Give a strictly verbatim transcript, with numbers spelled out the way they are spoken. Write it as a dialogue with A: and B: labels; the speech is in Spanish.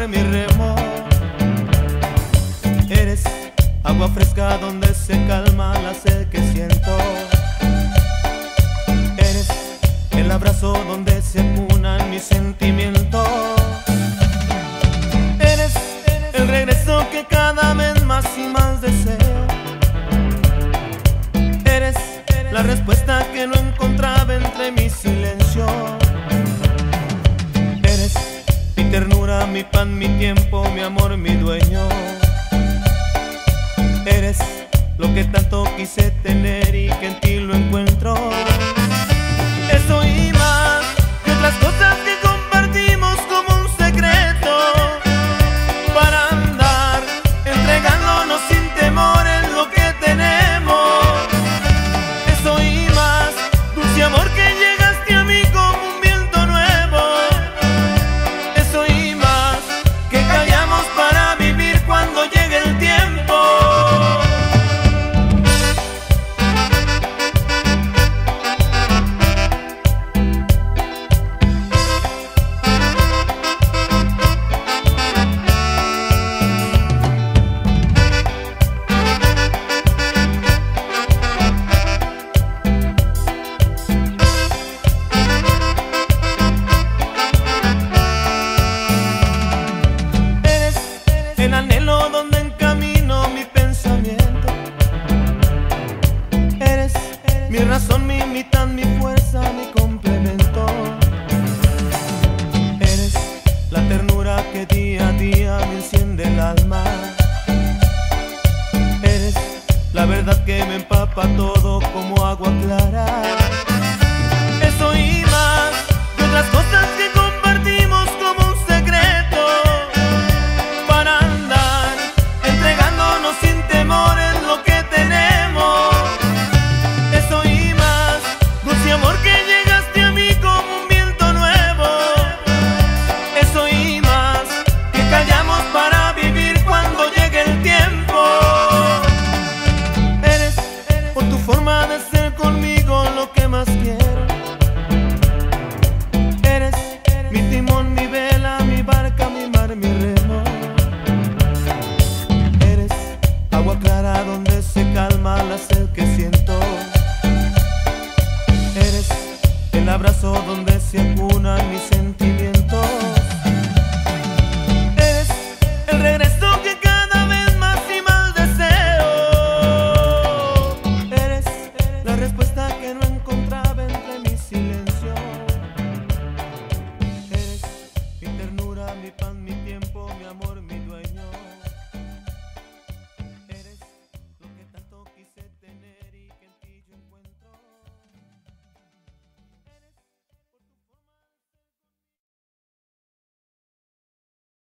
A: mi remo. Eres agua fresca donde se calma la sed que siento. Eres el abrazo donde se acunan mis sentimientos. Eres el regreso que cada vez más y más deseo. Eres la respuesta que no encontraba entre mi silencio. Eres mi ternura, mi pan, mi tiempo, mi amor, mi dueño. Eres lo que tanto quise tener y que en ti lo encuentro. Eso y más que otras cosas que compartimos como un secreto, para andar entregándonos sin temor en lo que tenemos. Eso y más, dulce amor que llegaste a mí como un viento nuevo. Eso y más, que callamos para vivir cuando llegue el tiempo. El anhelo donde encamino mi pensamiento. Eres mi razón, mi mitad, mi fuerza, mi complemento. Eres la ternura que día a día me enciende el alma. Eres la verdad que me empapa todo como agua clara. Eso y más que otras cosas que compartimos como un secreto, sin temor en lo que tenemos. Eso y más, dulce amor que llegaste a mí como un viento nuevo. Eso y más, que callamos para vivir cuando llegue el tiempo. Eres por tu forma de ser conmigo lo que más quiero. Eres mi timón, mi vela, mi barca, mi mar, mi remo. Agua clara donde se calma la sed que siento. Eres el abrazo donde se acunan mis sentimientos. Eres el regreso